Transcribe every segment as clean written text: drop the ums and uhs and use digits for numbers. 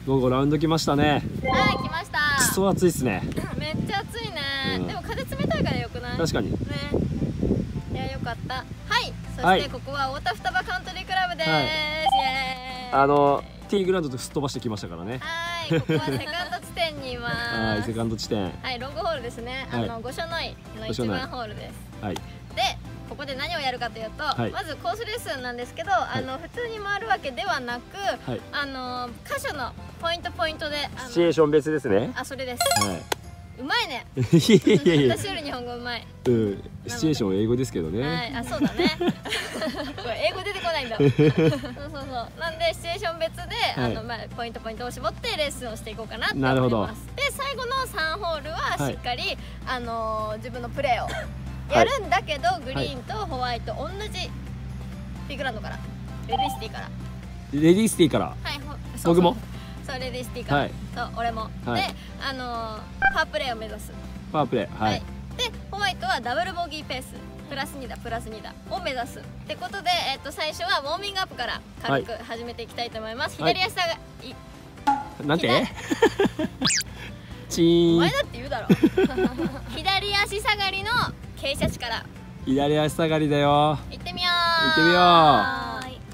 午後ラウンド来ましたね。 はい、来ました。 クソ暑いっすね。 めっちゃ暑いね。でも風冷たいからよくない？ 確かに。 ね。いや、よかった。はい。そしてここは太田双葉カントリークラブです。イエーイ。 ティーグラウンドとすっ飛ばしてきましたからね。 はい、ここはセカンド地点にいます。 はい、セカンド地点。 はい、ロングホールですね。御所の井の1番ホールです。はい。で、ここで何をやるかというと、まずコースレッスンなんですけど、普通に回るわけではなく、箇所のポイントでシチュエーション別ですね。 あ、それです。はい。うまいね。 いやいや、 私より日本語うまい。 シチュエーション英語ですけどね。 はい、あ、そうだね。これ英語出てこないんだ。そうそうそう。なんでシチュエーション別でポイントを絞ってレッスンをしていこうかなと思います。で、最後の3ホールはしっかり自分のプレーをやるんだけど、グリーンとホワイト同じティーグラウンドからレディースティーから。 レディースティーから。はい、僕も。そう、レディースティーから。そう、俺も。で、パープレーを目指す。パープレー。はい。で、ホワイトはダブルボギーペース。プラス2だを目指すってことで、最初はウォーミングアップから軽く始めていきたいと思います。左足下がり。なんて？チーン。 お前だって言うだろ。左足下がりの傾斜地から。 左足下がりだよ。 行ってみよう。 行ってみよう。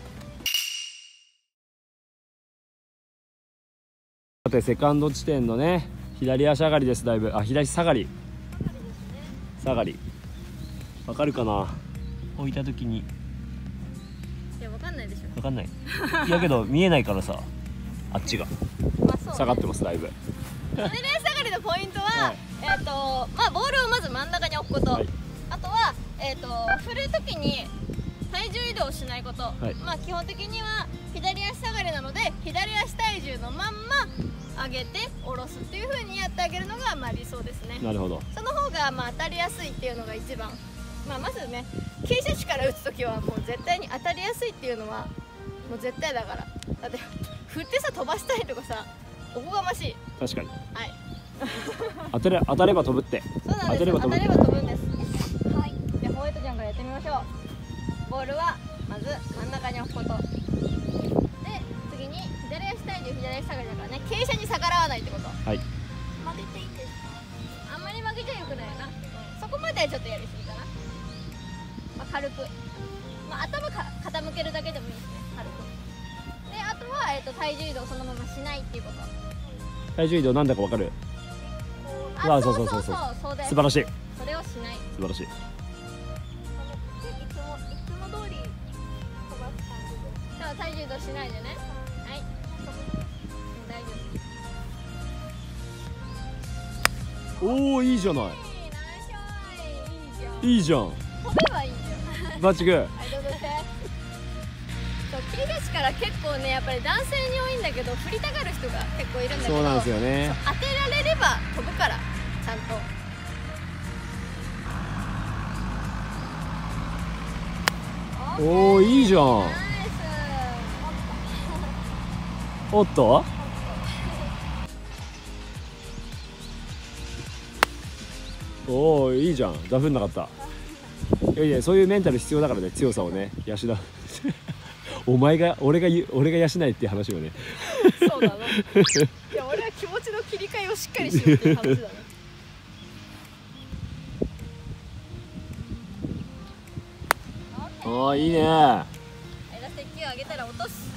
さて、セカンド地点のね、左足上がりです。だいぶ、左下がり。下がり。わかるかな。置いた時に。 いや、わかんないでしょ。 わかんない。いやけど、見えないからさ。あっちが。下がってます、だいぶ。 左足下がりのポイントは、ボールをまず真ん中に置くこと。あとは、振る時に。体重移動しないこと。基本的には左足下がりなので左足体重のまんま上げて下ろすっていう風にやってあげるのが理想ですね。なるほど。その方が当たりやすいっていうのが一番。まずね、傾斜地から打つ時はもう絶対に当たりやすいっていうのはもう絶対だから。だって振ってさ、飛ばしたいとかさ、おこがましい。確かに。はい。当たれば飛ぶって。そうなんです。当たれば飛ぶんです。はい。じゃあホワイトちゃんからやってみましょう。ボールはまず真ん中に置くことで、次に左足体重左足下がりだからね、傾斜に逆らわないってこと。はい。曲げていいですか？あんまり曲げちゃよくないよな。そこまではちょっとやりすぎかな。軽く、頭傾けるだけでもいいですね。軽くで、あとは、体重移動そのまましないっていうこと。体重移動なんだかわかる？そうそうそうそう、素晴らしい。それをしない。素晴らしい。体重移動しないでね。はい。大丈夫。おお、いいじゃない。いいじゃん。飛べばいいじゃん。バッチグー。はい、どうぞして。そう、傾斜地から結構ね、やっぱり男性に多いんだけど、振りたがる人が結構いるんだけど。そうなんですよね。当てられれば飛ぶから、ちゃんと。おお、いいじゃん。おっと。おお、いいじゃん。ダフんなかった。いやいや、そういうメンタル必要だからね、強さをね、養う。俺が養えっていう話をね。そうだな。いや、俺は気持ちの切り替えをしっかりしようっていう話だね。ああ、いいね。はい、出して勢い上げたら落とす。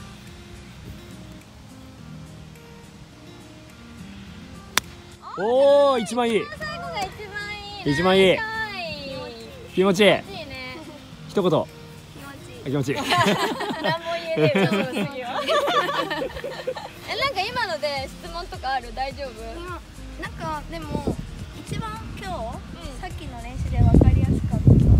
おお、一番いい。最後が一番いい。一番いい。気持ちいい。一言。気持ちいい。何も言えねえよ。なんか今ので質問とかある？大丈夫？なんかでも一番今日さっきの練習で分かりやすか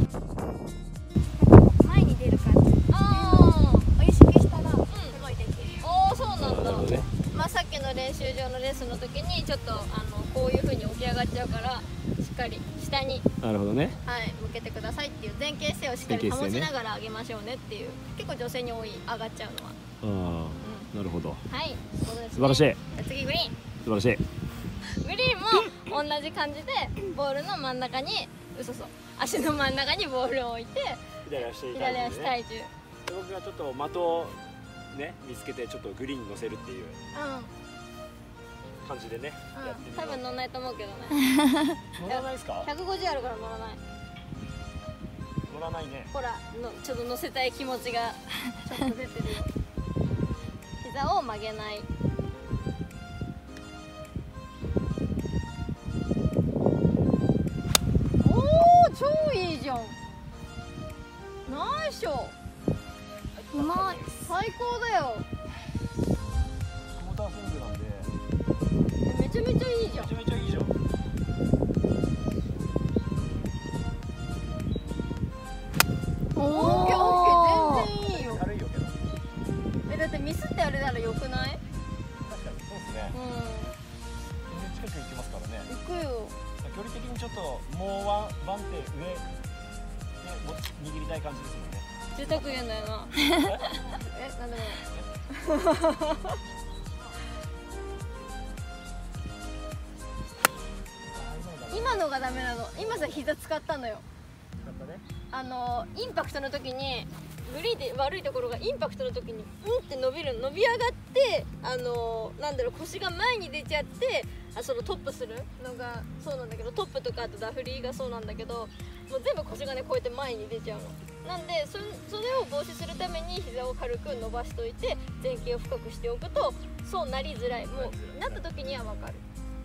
った。前に出る感じ。を意識したらすごいできる。おお、そうなんだ。さっきの練習場のレースの時にちょっとこういう風に起き上がっちゃうから、しっかり下に、なるほどね、はい、向けてくださいっていう前傾姿勢をしっかり保ちながら上げましょうねっていう。結構女性に多い、上がっちゃうのは。なるほど。はい、そうですね。素晴らしい。次グリーン。素晴らしい。グリーンも同じ感じでボールの真ん中に、足の真ん中にボールを置いて、左足体重。僕がちょっと的をね見つけてちょっとグリーンに乗せるっていう。 感じでね、 多分乗んないと思うけどね。 乗らないですか？ 150あるから乗らない。 乗らないね。 ほらちょっと乗せたい気持ちがちょっと出てるよ。膝を曲げない。おお、超いいじゃん。ナイスショー。うまい。最高だよ。 モータースイングなんでめちゃめちゃいいじゃん。 めちゃめちゃいいじゃん。 オッケーオッケー、全然いいよ。 軽いよけど。 だってミスってあれならよくない？ 確かにそうですね。全然近く行きますからね。 行くよ。 距離的にちょっともうワン手上で握りたい感じですもんね。 贅沢言うんだよな。なんでもない。今のがダメなの。今さ膝使ったのよ。インパクトの時にグリーンで悪いところがインパクトの時にって伸び上がってなんだろう、腰が前に出ちゃってそのトップするのがそうなんだけど、トップとかあとダフリーがそうなんだけど、もう全部腰がねこうやって前に出ちゃうの。なんでそれを防止するために膝を軽く伸ばしといて前傾を深くしておくとそうなりづらい。もうなった時には分かる。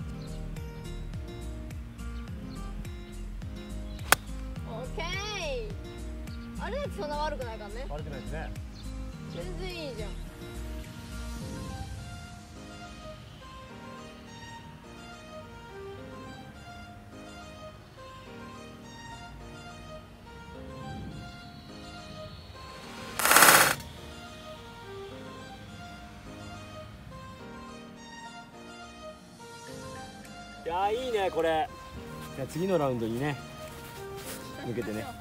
オッケー。あれそんな悪くないからね。 悪くないですね。 全然いいじゃん。 いやーいいねこれ。じゃあ次のラウンドにね向けてね。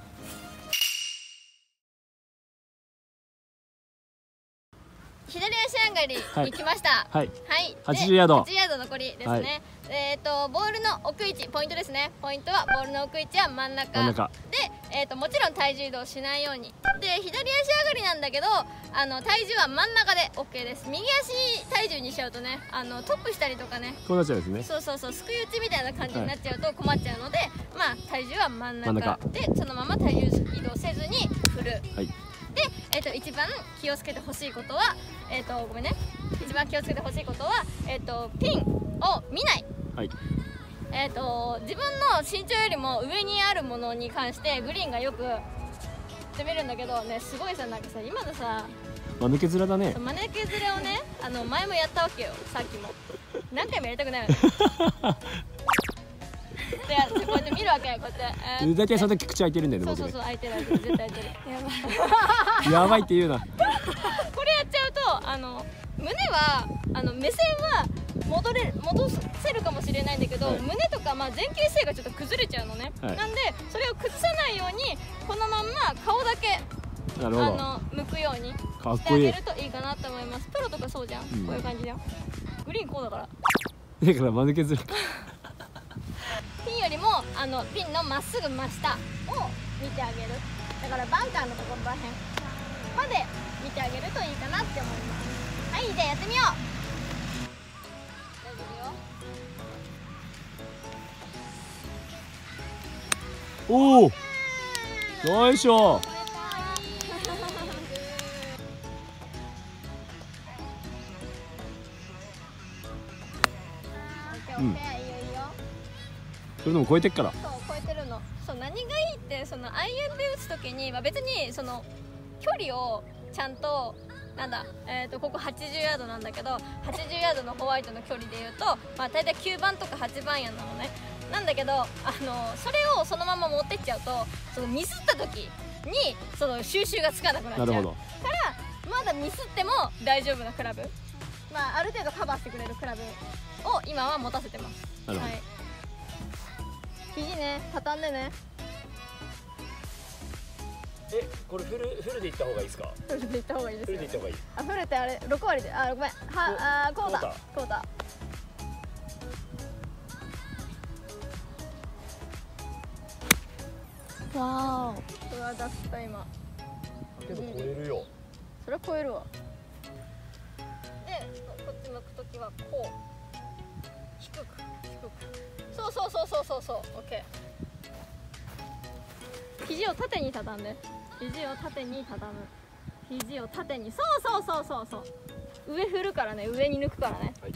左足上がりに来ました。 はい。 はい。 80ヤード。 80ヤード残りですね。ボールの置く位置、ポイントですね。ポイントはボールの置く位置は真ん中。で、もちろん体重移動しないように。で、左足上がりなんだけど、体重は真ん中で OK です。右足体重にしちゃうとね、トップしたりとかね。 こうなっちゃうんですね。 そうそうそう、すくい打ちみたいな感じになっちゃうと困っちゃうので、まあ体重は真ん中で、そのまま体重移動せずに振る。はい。で、一番気をつけてほしいことは、ごめんね。一番気をつけてほしいことは、ピンを見ない。はい。自分の身長よりも上にあるものに関してグリーンがよく攻めるんだけどね、すごいさ、なんかさ、今のさ、 間抜け面だね。 間抜け面をね、前もやったわけよ、さっきも。何回もやりたくないよね。で、こうやって見るわけ、こうやって。 大体その時口開いてるんだよね。 そうそうそう、開いてる開いてる、絶対開いてる。やばい。やばいって言うな。 これやっちゃうと、胸は目線は戻せるかもしれないんだけど、胸とか、前傾姿勢がちょっと崩れちゃうのね。なんでそれを崩さないようにこのまんま顔だけ向くようにしてあげるといいかなと思います。プロとかそうじゃん、こういう感じじゃん。グリーンこうだから。 だから間抜け面。 ピンよりもピンのまっすぐ真下を見てあげる。だからバンカーのところらへんまで見てあげるといいかなって思います。はい、じゃあやってみよう。大丈夫よ。おお、ナイスショー。それでも超えてっから。 そう、超えてるの。そう、何がいいってアイアンで打つ時に、別にその距離をちゃんとなんだ、ここ80ヤードなんだけど、80ヤードのホワイトの距離でいうと、大体9番とか8番やなのね。なんだけどそれをそのまま持ってっちゃうと、そのミスった時にその収集がつかなくなっちゃうから、まだミスっても大丈夫なクラブ、ある程度カバーしてくれるクラブを今は持たせてます。はい、肘ね、畳んでね。 これフルでいった方がいいですか？ フルでいった方がいいですよ。 フルでいった方がいい。 フルってあれ6割で、ごめん、クォーター。わーお、これは出した今。 けど超えるよ。 それは超えるわ。で、こっち向くときはこう。 そうそうそうそうそうそう。オッケー。肘を縦に畳んで。肘を縦に畳む。肘を縦に。そうそうそうそうそう。上振るからね。上に抜くからね。はい、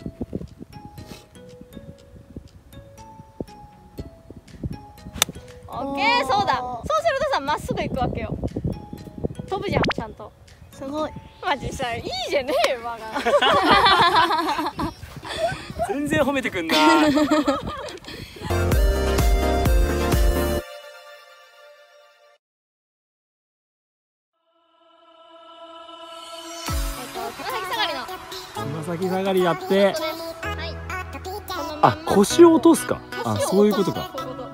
オッケー。そうだ。そうするとさ、まっすぐ行くわけよ。飛ぶじゃん、ちゃんと。 すごい。 マジさ、いいじゃねえよ、バカ。 全然褒めてくんな。つま先下がりやって。あ、腰を落とすか。あ、そういうことか。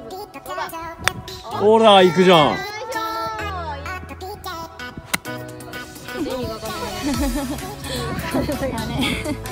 ほら、行くじゃん。意味がわかんない。